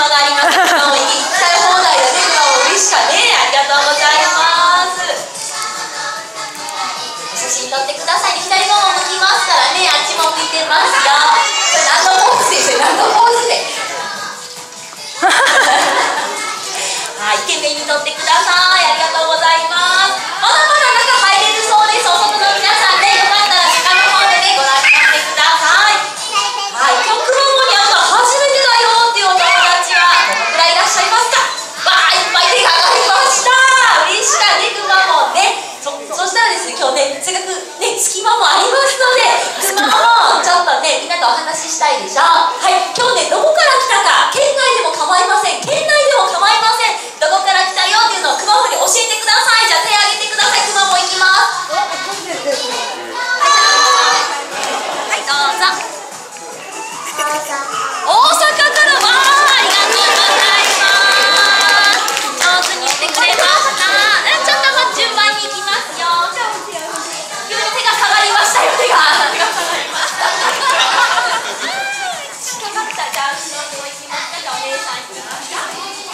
があります。もう行きたい放題だね。もう嬉しかね。ありがとうございます。写真撮ってくださいね。左もも向きますからね。あっちも向いてますよ。何のポーズでしょ。何のポーズで。はい、懸命に撮ってください。ありがとうございます。まだまだ中入れるそうです。お外の皆さんね、よかったら下の方でね、ご覧になってください。はい、今日熊本に会うのは初めてだよっていうお友達はどのくらいいらっしゃいますか？わー、いっぱい手が上がりました。嬉しかね、熊本ね。そしたらですね、今日ね、せっかくね、隙間もありますので、熊本ちょっとね、みんなとお話ししたいでしょ。はい、今日ね、どこから来たか、県外でも構いません、県内でも構いません。どこから来たよっていうのを熊本に教えてください。じゃあ手挙げてください。熊本行きます。はい、どうぞ。大阪からわー、ありがとうございます。上手にしてくれました。ちょっと順番に行きますよ。急に手が下がりましたよ。手が下がりました。近かった。じゃあ後ろにも行きますか。じゃあお姉さん行きますか。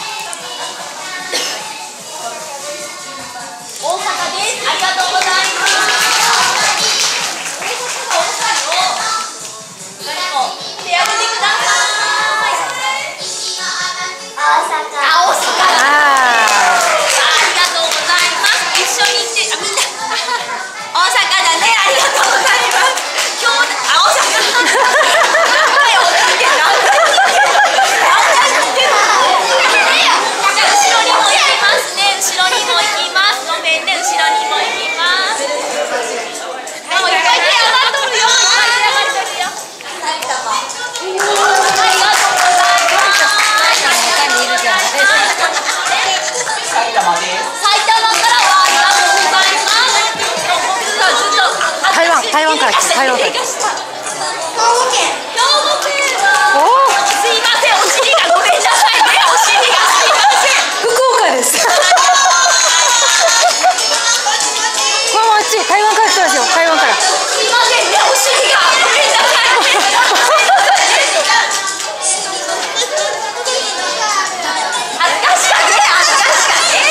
大阪です。ありがとうございます。手挙げてください。大阪。あ、大阪。ありがとうございます。一緒に行って、みんな。大阪だね。ありがとうございます。今日、大阪。 台湾から来た。台湾から来た。兵庫県。すいません、お尻がごめんなさいね。お尻がすいません。 福岡です。これもあっち、台湾から来たんですよ。台湾から。 すいませんね、お尻がごめんなさい。恥ずかしかね、恥ずかしかね。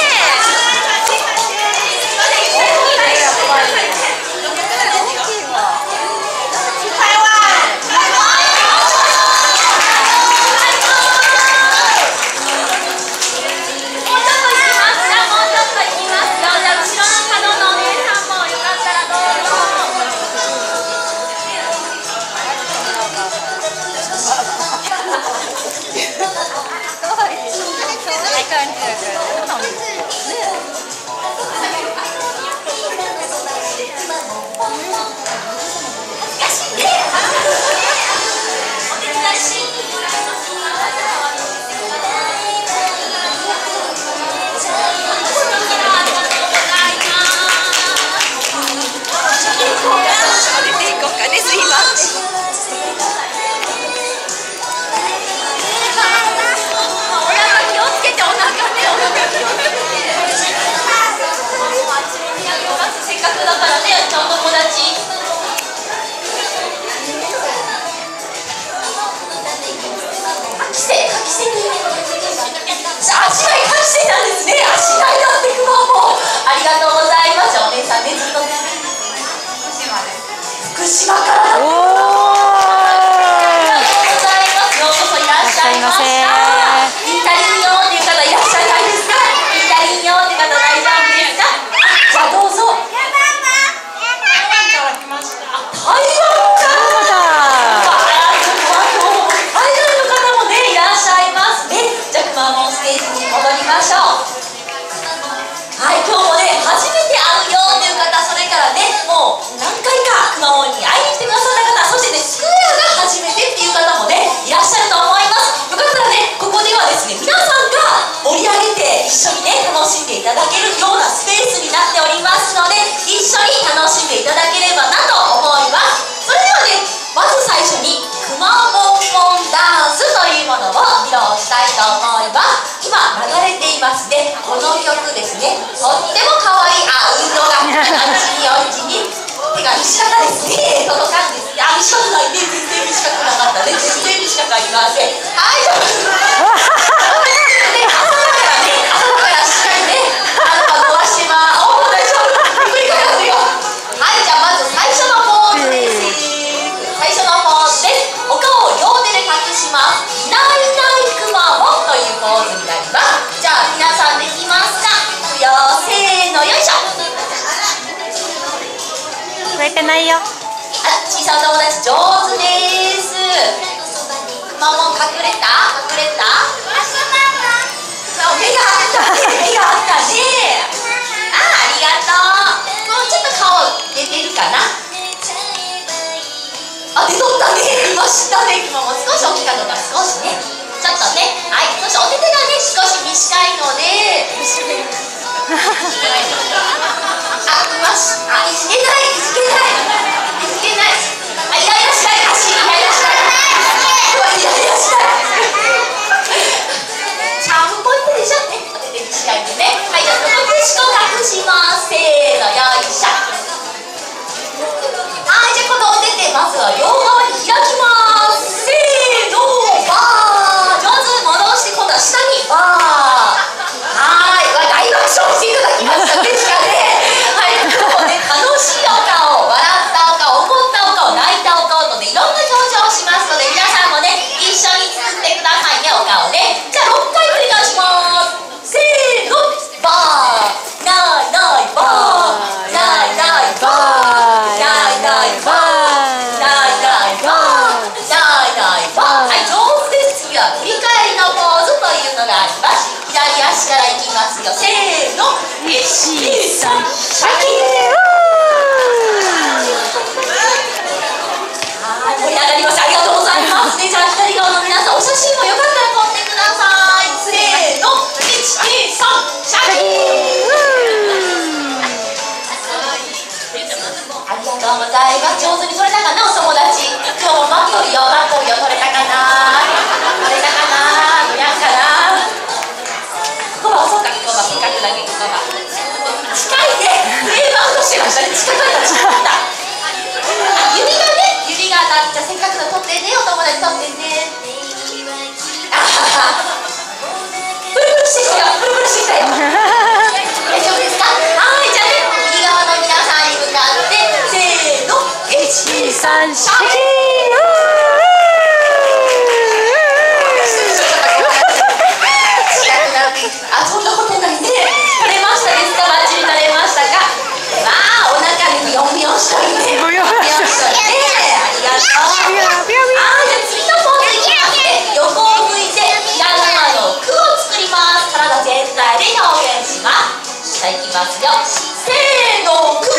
福島から。おお。ありがとうございます。ようこそいらっしゃいました。インタリンよっていう方いらっしゃいないですか。インタリンよって方大丈夫ですか。じゃあどうぞ。台湾から来ました。台湾から。海外の方もねいらっしゃいますね。じゃあ熊本ステージに戻りましょう。はい、今日もね初めて会うよっていう方、それからねもう何回か熊本に会いに来てくださった方、そしてねスクエアが初めてっていう方もねいらっしゃると思います。よかったらねここではですね皆さんが盛り上げて一緒にね楽しんでいただけるようなスペースになっておりますので、一緒に楽しんでいただければなと思います。それではねまず最初にくまモンモンダンスというものを披露したいと思います。今流れていますね、この曲ですね。とっても可愛い運動があっちにおっちに手が短かですね、届かんですね。短くないね、全然短くなかったね、全然短くありません。はいてないよ。 あ、小さいお友達上手です。くまモン隠れた？隠れた？目があったね。目があったね。ありがとう。もうちょっと顔出てるかな。あ、出とったね。今知ったね。くまモン少し大きかったから少しね。ちょっとね。はい。そしてお手手がね少し短いので。あ、います。あ、いじけない。いじけない。いじけない。あ、イライラしない。足イライラしない。イライラしない。チャームポイントでしょね。お手手短いんでね。はい、じゃあこのくしこ隠します。せーの、よいしょ。はい、じゃあこのお手手まずは両側に開きます。せーの、バー。上手。戻して今度は下にバー。はい、大爆笑していただきましたですかね。はい、今日ね、楽しいお顔、笑ったお顔、怒ったお顔、泣いたお顔とね、いろんな表情をしますので、皆さんもね、一緒に作ってくださいね、お顔ね。じゃあ6回繰り返します。せーの、バー、ないないバー、ないないバー、ないないバー、ないないバー、ないないバー。はい、上手です。次は振り返りのポーズというのがあります。左足からいきますよ。せーの、1、2、3、シャキーン。はい、盛り上がりました。ありがとうございます。じゃあ左側の皆さん、お写真もよかったら撮ってください。せーの、1、2、3、シャキーン。ありがとうございます。上手に撮れたかな、お友達。今日もマキオリよ、マキオリよ、撮れたかな。撮れたかな、どやんかな。ここはそうか、ここはせっかくだけここは近いね。フレームアウトしてましたね。近かった近かった。あ、指がね、指が当たっちゃせっかくの撮ってね、お友達撮ってね。あははプルプルしてきたよ。プルプルしてきたよ。大丈夫ですか？はい、じゃあね、右側の皆さんに向かってせーの、1、2、3、シャキーン。あ、そんなことないね。取れましたですか？バッチリ取れましたか？わあ、お腹にビヨンビヨンしたりね。ビヨンしたりね。ありがとう。じゃあ次のポーズいきますね。横を向いてひらがなの「く」を作ります。体全体で表現します。じゃあいきますよ。せーの、く。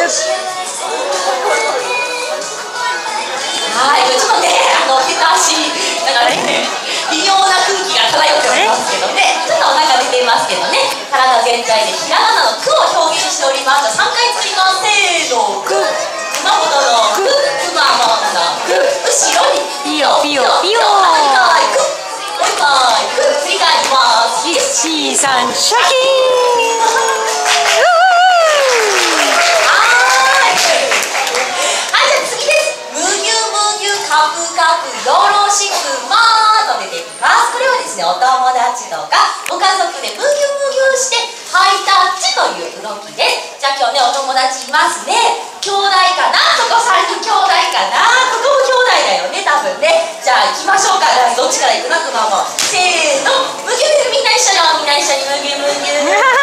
はい、ちょっとね、手と足だからね、微妙な空気が漂っておりますけどね。ちょっとお腹出てますけどね。体全体でひらがなの「く」を表現しております。3回作ります。せーの、く。熊本の「く」、熊本の「く」、後ろにピヨピヨピヨ。もう一回「く」、もう一回「く」、振り返ります。 1、2、3、シャキーン。よろしくまーと出てきます。これはですね、お友達とかご家族でムギュムギュしてハイタッチという動きです。じゃあ今日ね、お友達いますね。兄弟かな、ここ3人兄弟かな、ここも兄弟だよね、多分ね。じゃあ行きましょうか。どっちから行くの？くまもせーの、ムギュムギュ。みんな一緒よ、みんな一緒にムギュムギュ。